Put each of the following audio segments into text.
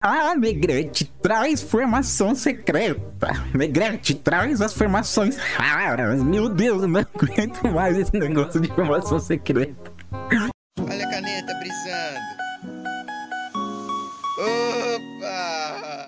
Ah, Negrete, traz formação secreta. Negrete, traz as formações raras. Meu Deus, eu não aguento mais esse negócio de formação secreta. Olha a caneta brisando. Opa!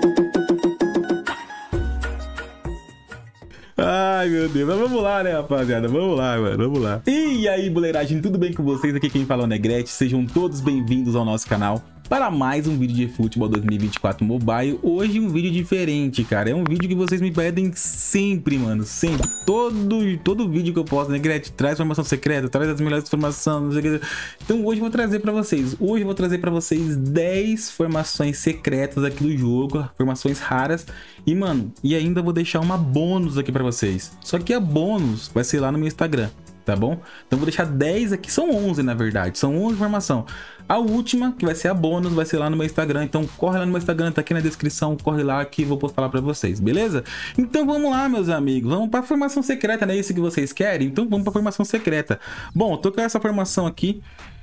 Ai, meu Deus. Mas vamos lá, né, rapaziada? Vamos lá, mano. Vamos lá. E aí, boleiragem, tudo bem com vocês? Aqui quem fala é o Negrete. Sejam todos bem-vindos ao nosso canal para mais um vídeo de Futebol 2024 Mobile. Hoje um vídeo diferente, cara. É um vídeo que vocês me pedem sempre, mano. Sempre. Todo vídeo que eu posto, Negrete, traz formação secreta, traz as melhores formações, não sei o que. Então hoje eu vou trazer para vocês. Hoje eu vou trazer para vocês 10 formações secretas aqui do jogo. Formações raras. E, mano, e ainda vou deixar uma bônus aqui para vocês. Só que a bônus vai ser lá no meu Instagram, tá bom? Então vou deixar 10 aqui, são 11 na verdade, são 11 informação. A última, que vai ser a bônus, vai ser lá no meu Instagram, então corre lá no meu Instagram, tá aqui na descrição, corre lá que eu vou falar pra vocês, beleza? Então vamos lá, meus amigos, vamos pra formação secreta, não é isso que vocês querem? Então vamos pra formação secreta. Bom, tô com essa formação aqui,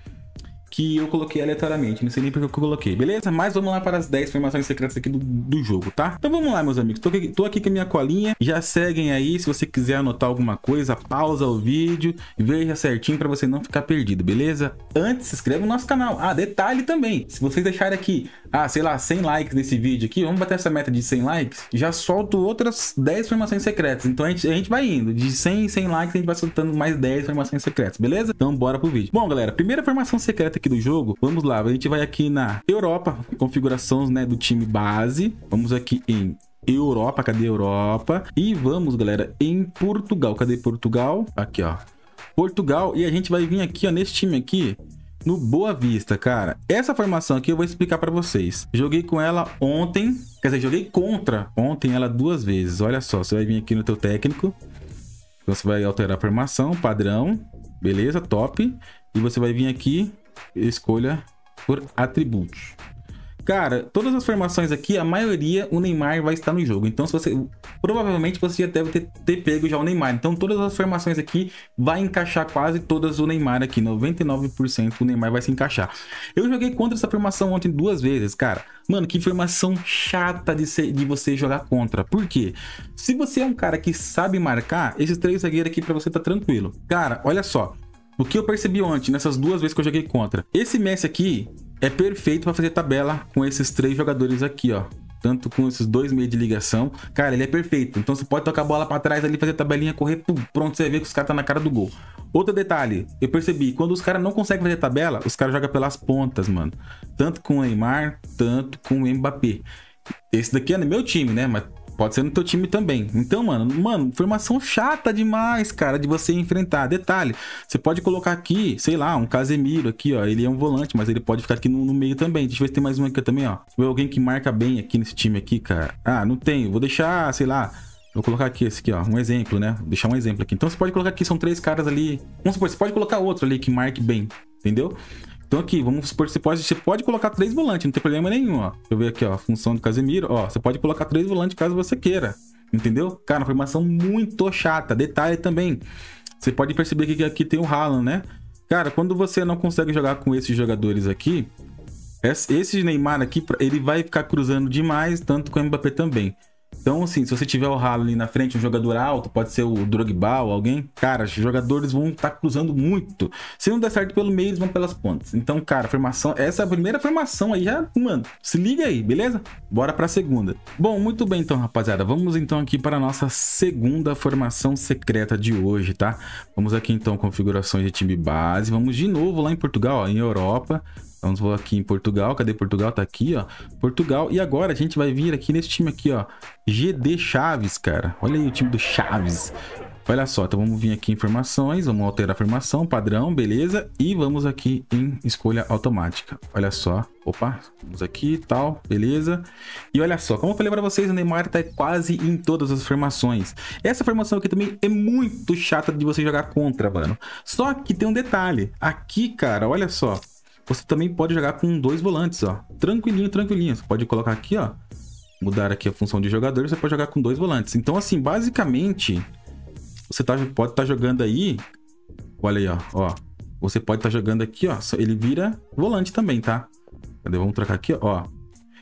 que eu coloquei aleatoriamente, não sei nem porque eu coloquei, beleza? Mas vamos lá para as 10 formações secretas aqui do jogo, tá? Então vamos lá, meus amigos, tô aqui com a minha colinha, já seguem aí, se você quiser anotar alguma coisa, pausa o vídeo, veja certinho para você não ficar perdido, beleza? Antes, se inscreva no nosso canal. Ah, detalhe também, se vocês deixarem aqui, sei lá, 100 likes nesse vídeo aqui, vamos bater essa meta de 100 likes, já solto outras 10 formações secretas, então a gente vai indo, de 100 em 100 likes a gente vai soltando mais 10 formações secretas, beleza? Então bora pro vídeo. Bom, galera, primeira formação secreta aqui do jogo, vamos lá, a gente vai aqui na Europa, configurações, né, do time base, vamos aqui em Europa, cadê Europa? E vamos, galera, em Portugal, cadê Portugal? Aqui, ó, Portugal, e a gente vai vir aqui, ó, nesse time aqui, no Boa Vista, cara. Essa formação aqui eu vou explicar pra vocês. Joguei com ela ontem, quer dizer, joguei contra ontem ela 2 vezes, olha só, você vai vir aqui no teu técnico, então você vai alterar a formação, padrão, beleza, top, e você vai vir aqui, escolha por atributos. Cara, todas as formações aqui, a maioria, o Neymar vai estar no jogo. Então, se você provavelmente você já deve ter pego já o Neymar. Então, todas as formações aqui vai encaixar quase todas o Neymar aqui. 99% o Neymar vai se encaixar. Eu joguei contra essa formação ontem 2 vezes, cara. Mano, que formação chata de você jogar contra. Por quê? Se você é um cara que sabe marcar, esses 3 zagueiros aqui pra você tá tranquilo. Cara, olha só. O que eu percebi ontem, nessas 2 vezes que eu joguei contra. Esse Messi aqui é perfeito para fazer tabela com esses 3 jogadores aqui, ó. Tanto com esses 2 meios de ligação. Cara, ele é perfeito. Então você pode tocar a bola para trás ali, fazer tabelinha, correr, pum, pronto, você vê que os caras tá na cara do gol. Outro detalhe, eu percebi, quando os caras não conseguem fazer tabela, os caras jogam pelas pontas, mano. Tanto com o Neymar, tanto com o Mbappé. Esse daqui é no meu time, né? Mas pode ser no teu time também. Então, mano, formação chata demais, cara, de você enfrentar. Detalhe, você pode colocar aqui, sei lá, um Casemiro aqui, ó. Ele é um volante, mas ele pode ficar aqui no meio também. Deixa eu ver se tem mais um aqui também, ó. Se tiver alguém que marca bem aqui nesse time aqui, cara. Ah, não tenho. Vou deixar, sei lá, vou colocar aqui esse aqui, ó. Um exemplo, né? Vou deixar um exemplo aqui. Então você pode colocar aqui, são 3 caras ali. Vamos supor, você pode colocar outro ali que marque bem, entendeu? Então aqui, vamos supor que você pode colocar 3 volantes, não tem problema nenhum, ó. Deixa eu ver aqui, ó, a função do Casemiro, ó. Você pode colocar 3 volantes caso você queira, entendeu? Cara, uma formação muito chata. Detalhe também, você pode perceber que aqui tem o Haaland, né? Cara, quando você não consegue jogar com esses jogadores aqui, esse Neymar aqui, ele vai ficar cruzando demais, tanto com o Mbappé também. Então, assim, se você tiver o Haaland ali na frente, um jogador alto, pode ser o Drogba ou alguém, cara, os jogadores vão estar cruzando muito. Se não der certo pelo meio, eles vão pelas pontas. Então, cara, formação, essa é a primeira formação aí já, mano, se liga aí, beleza? Bora pra segunda. Bom, muito bem então, rapaziada, vamos então aqui para a nossa segunda formação secreta de hoje, tá? Vamos aqui então, configurações de time base, vamos de novo lá em Portugal, ó, em Europa. Vamos aqui em Portugal, cadê Portugal? Tá aqui, ó, Portugal. E agora a gente vai vir aqui nesse time aqui, ó, GD Chaves, cara. Olha aí o time do Chaves. Olha só, então vamos vir aqui em informações, vamos alterar a formação, padrão, beleza? E vamos aqui em escolha automática. Olha só, opa, vamos aqui e tal, beleza? E olha só, como eu falei pra vocês, o Neymar tá quase em todas as formações. Essa formação aqui também é muito chata de você jogar contra, mano. Só que tem um detalhe, aqui, cara, olha só. Você também pode jogar com 2 volantes, ó. Tranquilinho, tranquilinho. Você pode colocar aqui, ó. Mudar aqui a função de jogador. Você pode jogar com 2 volantes. Então, assim, basicamente, você pode estar jogando aí. Olha aí, ó. Você pode estar jogando aqui, ó. Ele vira volante também, tá? Cadê? Vamos trocar aqui, ó.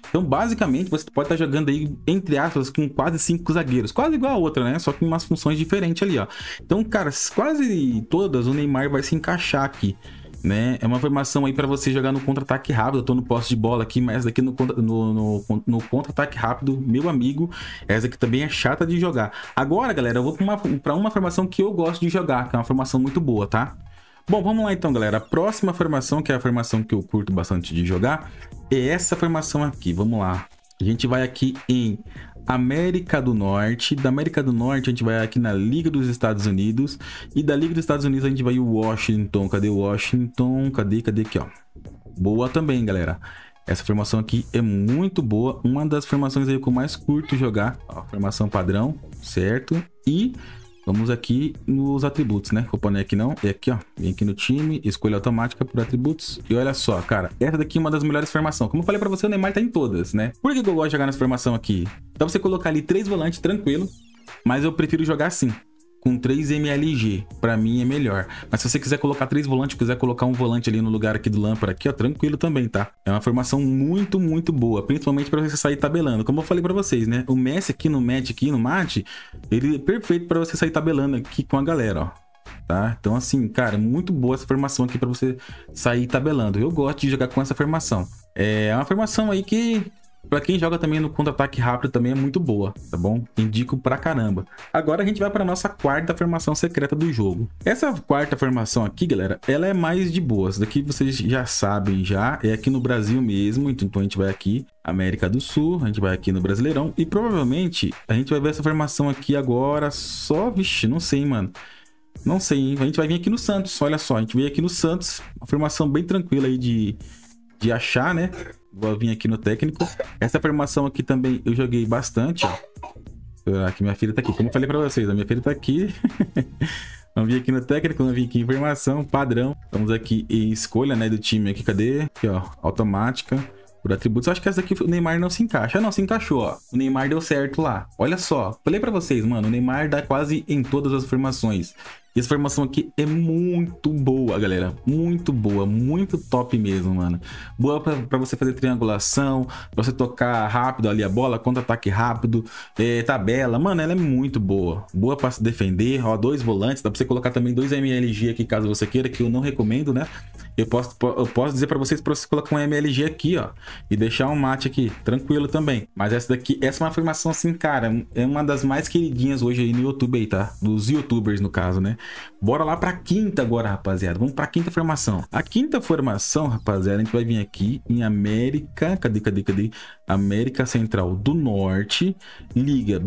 Então, basicamente, você pode estar jogando aí, entre aspas, com quase 5 zagueiros. Quase igual a outra, né? Só com umas funções diferentes ali, ó. Então, cara, quase todas o Neymar vai se encaixar aqui, né? É uma formação aí para você jogar no contra-ataque rápido. Eu tô no posse de bola aqui, mas essa daqui no contra-ataque rápido, meu amigo, essa aqui também é chata de jogar. Agora, galera, eu vou para uma formação que eu gosto de jogar, que é uma formação muito boa, tá? Bom, vamos lá então, galera. A próxima formação, que é a formação que eu curto bastante de jogar, é essa formação aqui. Vamos lá. A gente vai aqui em América do Norte. Da América do Norte, a gente vai aqui na Liga dos Estados Unidos. E da Liga dos Estados Unidos, a gente vai em Washington. Cadê o Washington? Cadê aqui, ó? Boa também, galera. Essa formação aqui é muito boa. Uma das formações aí que eu mais curto jogar. Ó, formação padrão, certo? E vamos aqui nos atributos, né? Vou pôr aqui não. É aqui, ó. Vem aqui no time, escolha automática por atributos. E olha só, cara. Essa daqui é uma das melhores formações. Como eu falei pra você, o Neymar tá em todas, né? Por que eu gosto de jogar nessa formação aqui? Dá pra você colocar ali 3 volantes tranquilo. Mas eu prefiro jogar assim, com 3 MLG. Pra mim é melhor. Mas se você quiser colocar 3 volantes, quiser colocar um volante ali no lugar aqui do Lampard aqui, ó, tranquilo também, tá? É uma formação muito, muito boa. Principalmente pra você sair tabelando. Como eu falei pra vocês, né? O Messi aqui no mate, ele é perfeito pra você sair tabelando aqui com a galera, ó. Tá? Então assim, cara, muito boa essa formação aqui pra você sair tabelando. Eu gosto de jogar com essa formação. É uma formação aí que, pra quem joga também no contra-ataque rápido, também é muito boa, tá bom? Indico pra caramba. Agora a gente vai pra nossa quarta formação secreta do jogo. Essa quarta formação aqui, galera, ela é mais de boas. Daqui vocês já sabem já, é aqui no Brasil mesmo. Então a gente vai aqui, América do Sul, a gente vai aqui no Brasileirão. E provavelmente a gente vai ver essa formação aqui agora só... Vixe, não sei, mano. Não sei, hein? A gente vai vir aqui no Santos, olha só. A gente veio aqui no Santos, uma formação bem tranquila aí de achar, né? Vou vir aqui no técnico. Essa formação aqui também eu joguei bastante, ó. Aqui minha filha tá aqui. Como eu falei pra vocês, a minha filha tá aqui. Vamos vir aqui no técnico, vamos vir aqui em informação, padrão. Estamos aqui em escolha, né, do time aqui. Cadê? Aqui, ó, automática. Por atributos, eu acho que essa daqui o Neymar não se encaixa. Não, se encaixou, ó. O Neymar deu certo lá. Olha só, falei pra vocês, mano, o Neymar dá quase em todas as formações. E essa formação aqui é muito boa, galera. Muito boa, muito top mesmo, mano. Boa pra você fazer triangulação, pra você tocar rápido ali a bola, contra-ataque rápido, tabela. Mano, ela é muito boa. Boa pra se defender, ó, 2 volantes. Dá pra você colocar também 2 MLG aqui, caso você queira, que eu não recomendo, né? Eu posso dizer pra vocês colocar um MLG aqui, ó, e deixar um mate aqui, tranquilo também. Mas essa daqui, essa é uma formação assim, cara, é uma das mais queridinhas hoje aí no YouTube aí, tá? Dos YouTubers, no caso, né? Bora lá pra quinta agora, rapaziada. Vamos pra quinta formação. A quinta formação, rapaziada, a gente vai vir aqui em América, cadê? América Central do Norte, Liga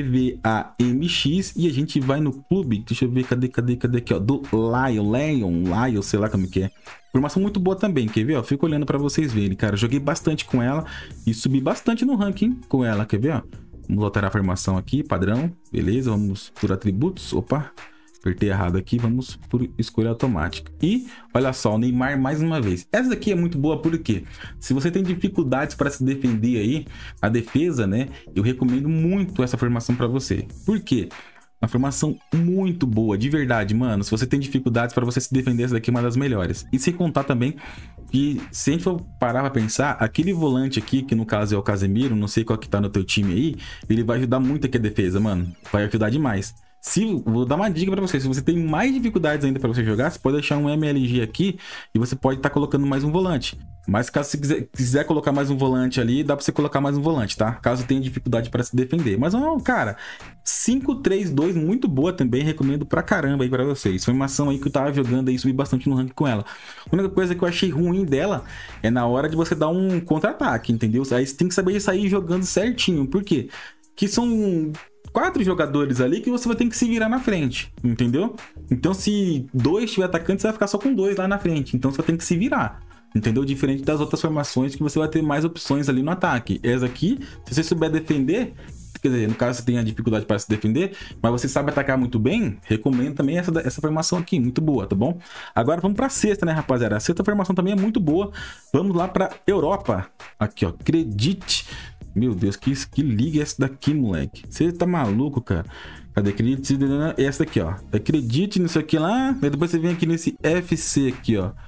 BBVA-MX, e a gente vai no clube, deixa eu ver, cadê aqui, ó, do Lion, sei lá como que é. Formação muito boa também, quer ver, ó? Fico olhando pra vocês verem, cara. Eu joguei bastante com ela e subi bastante no ranking com ela, quer ver, ó? Vamos alterar a formação aqui, padrão, beleza? Vamos por atributos, opa, apertei errado aqui, vamos por escolha automática. E olha só, o Neymar mais uma vez. Essa daqui é muito boa porque se você tem dificuldades para se defender aí, a defesa, né? Eu recomendo muito essa formação para você. Por quê? Uma formação muito boa, de verdade, mano. Se você tem dificuldades para você se defender, essa daqui é uma das melhores. E sem contar também que, se a gente for parar pra pensar, aquele volante aqui, que no caso é o Casemiro, não sei qual que tá no teu time aí, ele vai ajudar muito aqui a defesa, mano. Vai ajudar demais. Vou dar uma dica pra você, se você tem mais dificuldades ainda pra você jogar, você pode deixar um MLG aqui e você pode estar colocando mais um volante. Mas caso você quiser colocar mais um volante ali, dá pra você colocar mais um volante, tá? Caso tenha dificuldade pra se defender. Mas, cara, 5-3-2, muito boa também, recomendo pra caramba aí pra vocês. Formação aí que eu tava jogando aí, subi bastante no ranking com ela. A única coisa que eu achei ruim dela é na hora de você dar um contra-ataque, entendeu? Aí você tem que saber sair jogando certinho. Por quê? Que são 4 jogadores ali que você vai ter que se virar na frente, entendeu? Então, se 2 estiver atacando, você vai ficar só com 2 lá na frente. Então, você vai ter que se virar, entendeu? Diferente das outras formações que você vai ter mais opções ali no ataque. Essa aqui, se você souber defender, quer dizer, no caso você tem a dificuldade para se defender, mas você sabe atacar muito bem, recomendo também essa formação aqui, muito boa, tá bom? Agora vamos para a sexta, né, rapaziada? A sexta formação também é muito boa. Vamos lá para Europa. Aqui, ó, acredite. Meu Deus, que liga é essa daqui, moleque? Você tá maluco, cara? Cadê? Acredite, essa daqui, ó. Acredite nisso aqui lá. Depois você vem aqui nesse FC aqui, ó.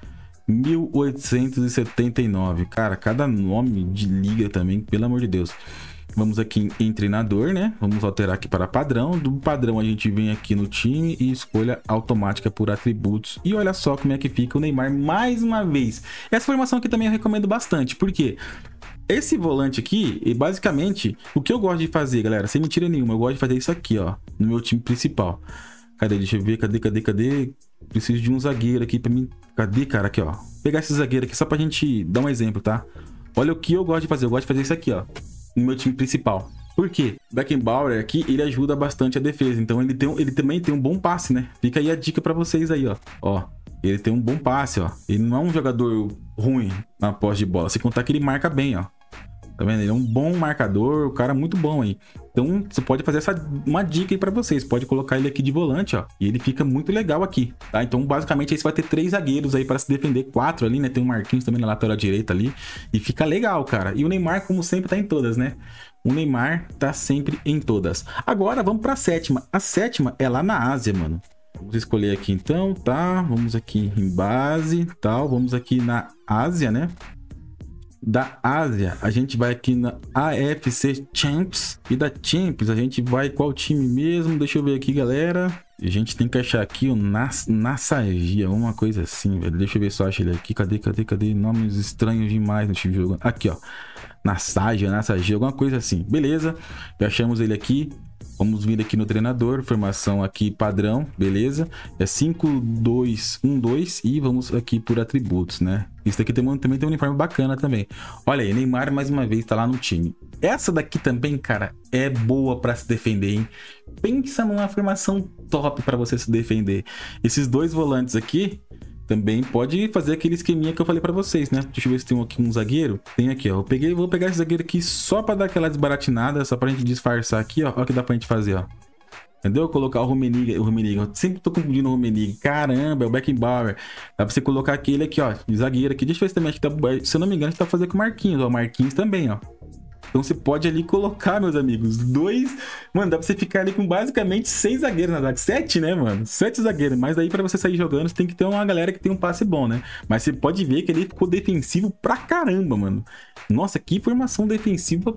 1879. Cara, cada nome de liga também, pelo amor de Deus. Vamos aqui em treinador, né? Vamos alterar aqui para padrão. Do padrão a gente vem aqui no time e escolha automática por atributos. E olha só como é que fica o Neymar mais uma vez. Essa formação aqui também eu recomendo bastante. Por quê? Esse volante aqui, e basicamente, o que eu gosto de fazer, galera, sem mentira nenhuma, eu gosto de fazer isso aqui, ó, no meu time principal. Cadê? Deixa eu ver, cadê? Preciso de um zagueiro aqui pra mim. Cadê, cara? Aqui, ó. Vou pegar esse zagueiro aqui só pra gente dar um exemplo, tá? Olha o que eu gosto de fazer. Eu gosto de fazer isso aqui, ó, no meu time principal. Por quê? Beckenbauer aqui, ele ajuda bastante a defesa. Então ele também tem um bom passe, né? Fica aí a dica pra vocês aí, ó. Ó, ele tem um bom passe, ó. Ele não é um jogador ruim na posse de bola. Se contar que ele marca bem, ó. Tá vendo? Ele é um bom marcador, o cara é muito bom aí. Então, você pode fazer uma dica aí pra vocês. Pode colocar ele aqui de volante, ó. E ele fica muito legal aqui, tá? Então, basicamente, aí você vai ter 3 zagueiros aí para se defender. 4 ali, né? Tem o Marquinhos também na lateral direita ali. E fica legal, cara. E o Neymar, como sempre, tá em todas, né? O Neymar tá sempre em todas. Agora, vamos pra sétima. A sétima é lá na Ásia, mano. Vamos escolher aqui, então, tá? Vamos aqui em base, tal. Vamos aqui na Ásia, né? Da Ásia, a gente vai aqui na AFC Champions. E da Champions, a gente vai qual time mesmo? Deixa eu ver aqui, galera. A gente tem que achar aqui o Nassagia, uma coisa assim, velho. Deixa eu ver se eu acho ele aqui. Cadê? Nomes estranhos demais no time de jogo. Aqui, ó. Nassagia, alguma coisa assim. Beleza, já achamos ele aqui. Vamos vir aqui no treinador, formação aqui padrão, beleza? É 5-2-1-2 e vamos aqui por atributos, né? Isso aqui também tem um uniforme bacana também. Olha aí, Neymar mais uma vez tá lá no time. Essa daqui também, cara, é boa pra se defender, hein? Pensa numa formação top pra você se defender. Esses 2 volantes aqui também pode fazer aquele esqueminha que eu falei pra vocês, né? Deixa eu ver se tem aqui um zagueiro. Tem aqui, ó. Vou pegar esse zagueiro aqui só pra dar aquela desbaratinada, só pra gente disfarçar aqui, ó. Olha o que dá pra gente fazer, ó. Entendeu? Colocar o Rummenigge. Eu sempre tô confundindo o Rummenigge. Caramba, é o Beckenbauer. Dá pra você colocar aquele aqui, ó, de zagueiro aqui. Deixa eu ver se também, acho que tá, se eu não me engano, a gente tá fazendo com o Marquinhos, ó. O Marquinhos também, ó. Então você pode ali colocar, meus amigos, 2... Mano, dá pra você ficar ali com basicamente 6 zagueiros, na verdade. 7, né, mano? 7 zagueiros. Mas aí pra você sair jogando, você tem que ter uma galera que tem um passe bom, né? Mas você pode ver que ele ficou defensivo pra caramba, mano. Nossa, que formação defensiva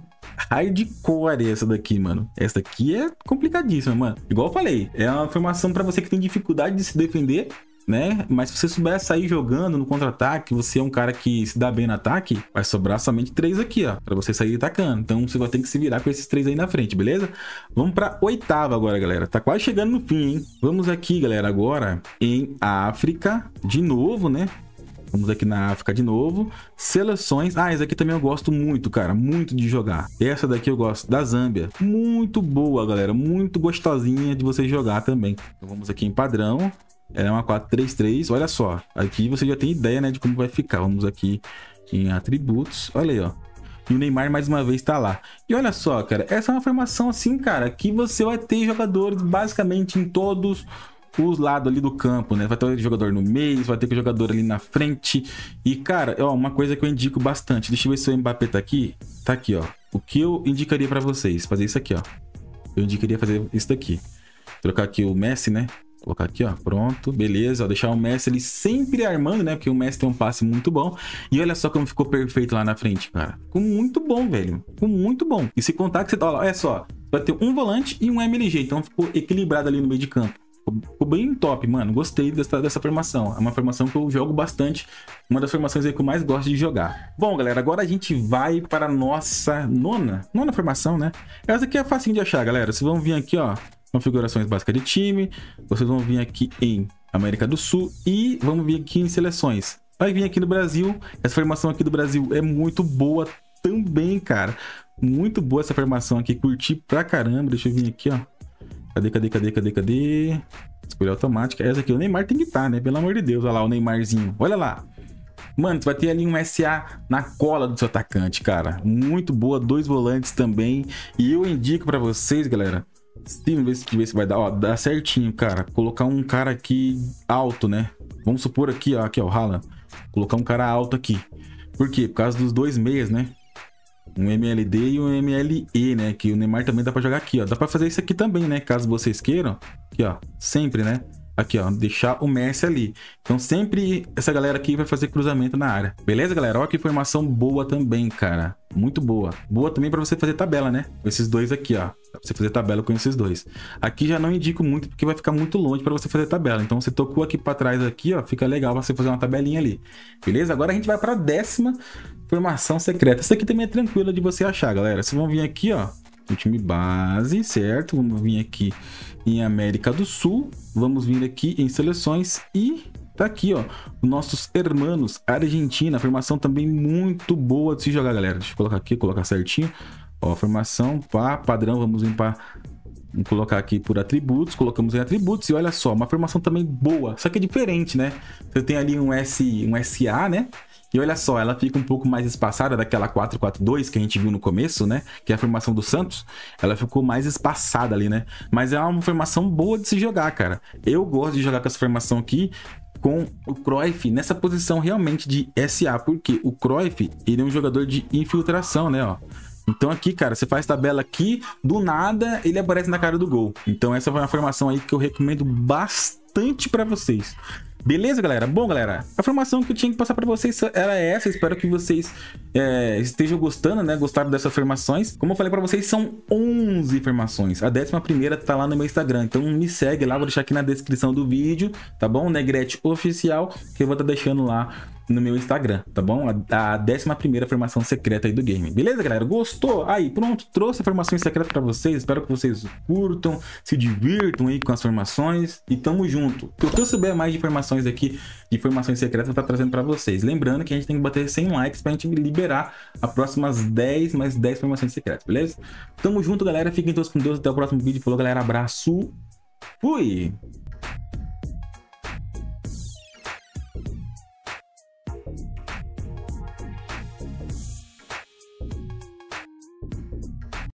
hardcore essa daqui, mano. Essa daqui é complicadíssima, mano. Igual eu falei, é uma formação pra você que tem dificuldade de se defender, né? Mas se você souber sair jogando no contra-ataque, você é um cara que se dá bem no ataque, vai sobrar somente 3 aqui, ó, pra você sair atacando. Então você vai ter que se virar com esses 3 aí na frente, beleza? Vamos pra 8ª agora, galera. Tá quase chegando no fim, hein? Vamos aqui, galera, agora em África, de novo, né? Vamos aqui na África de novo. Seleções. Ah, essa aqui também eu gosto muito, cara. Muito de jogar. Essa daqui eu gosto. Da Zâmbia. Muito boa, galera. Muito gostosinha de você jogar também. Então vamos aqui em padrão. Ela é uma 4-3-3. Olha só. Aqui você já tem ideia, né, de como vai ficar. Vamos aqui em atributos. Olha aí, ó. E o Neymar mais uma vez tá lá. E olha só, cara. Essa é uma formação assim, cara, que você vai ter jogadores basicamente em todos os lados ali do campo, né? Vai ter jogador no meio, vai ter jogador ali na frente. E, cara, ó, uma coisa que eu indico bastante. Deixa eu ver se o Mbappé tá aqui. Tá aqui, ó. O que eu indicaria pra vocês? Fazer isso aqui, ó. Eu indicaria fazer isso daqui. Trocar aqui o Messi, né? Colocar aqui, ó, pronto, beleza, ó, deixar o Messi ali sempre armando, né, porque o Messi tem um passe muito bom. E olha só como ficou perfeito lá na frente, cara. Ficou muito bom, velho, ficou muito bom. E se contar que você tá, olha só, vai ter um volante e um MLG, então ficou equilibrado ali no meio de campo. Ficou bem top, mano, gostei dessa formação. É uma formação que eu jogo bastante, uma das formações aí que eu mais gosto de jogar. Bom, galera, agora a gente vai para a nossa nona formação, né. Essa aqui é facinho de achar, galera. Vocês vão vir aqui, ó, configurações básicas de time, vocês vão vir aqui em América do Sul e vamos vir aqui em seleções. Vai vir aqui no Brasil, essa formação aqui do Brasil é muito boa também, cara. Muito boa essa formação aqui, curti pra caramba. Deixa eu vir aqui, ó. Cadê? Escolha automática. Essa aqui, o Neymar tem que estar, né? Pelo amor de Deus, olha lá o Neymarzinho. Olha lá. Mano, tu vai ter ali um SA na cola do seu atacante, cara. Muito boa, 2 volantes também. E eu indico pra vocês, galera, vamos ver se vai dar, ó, dá certinho, cara. Colocar um cara aqui alto, né? Vamos supor aqui, ó, o Haaland. Colocar um cara alto aqui. Por quê? Por causa dos 2 meias, né? Um MLD e um MLE, né? Que o Neymar também dá pra jogar aqui, ó. Dá pra fazer isso aqui também, né? Caso vocês queiram. Aqui, ó. Sempre, né? Aqui, ó, deixar o Messi ali. Então sempre essa galera aqui vai fazer cruzamento na área. Beleza, galera? Ó que informação boa também, cara. Muito boa. Boa também pra você fazer tabela, né? Com esses dois aqui, ó. Dá pra você fazer tabela com esses dois. Aqui já não indico muito porque vai ficar muito longe pra você fazer tabela. Então você tocou aqui pra trás aqui, ó. Fica legal pra você fazer uma tabelinha ali. Beleza? Agora a gente vai pra 10ª formação secreta. Essa aqui também é tranquila de você achar, galera. Vocês vão vir aqui, ó. O time base, certo? Vamos vir aqui em América do Sul. Vamos vir aqui em seleções e tá aqui, ó, nossos hermanos Argentina. Formação também muito boa de se jogar, galera. Deixa eu colocar aqui, colocar certinho. Ó, formação padrão. Vamos colocar aqui por atributos. Colocamos em atributos e olha só, uma formação também boa. Só que é diferente, né? Você tem ali um SA, né? E olha só, ela fica um pouco mais espaçada daquela 4-4-2 que a gente viu no começo, né? Que é a formação do Santos. Ela ficou mais espaçada ali, né? Mas é uma formação boa de se jogar, cara. Eu gosto de jogar com essa formação aqui com o Cruyff nessa posição realmente de SA. Porque o Cruyff, ele é um jogador de infiltração, né? Ó. Então aqui, cara, você faz tabela aqui, do nada ele aparece na cara do gol. Então essa foi uma formação aí que eu recomendo bastante pra vocês. Beleza, galera? Bom, galera, a informação que eu tinha que passar para vocês era essa. Espero que vocês estejam gostando, né? Gostaram dessas afirmações. Como eu falei para vocês, são 11 afirmações. A 11ª tá lá no meu Instagram. Então me segue lá, vou deixar aqui na descrição do vídeo, tá bom? Negrete Oficial, que eu vou estar deixando lá no meu Instagram, tá bom? A 11ª formação secreta aí do game. Beleza, galera? Gostou? Aí, pronto, trouxe a formação secreta pra vocês. Espero que vocês curtam, se divirtam aí com as formações e tamo junto. O que eu souber mais de informações aqui, de informações secretas, eu vou estar trazendo pra vocês. Lembrando que a gente tem que bater 100 likes pra gente liberar as próximas mais 10 formações secretas, beleza? Tamo junto, galera. Fiquem todos com Deus. Até o próximo vídeo. Falou, galera. Abraço. Fui!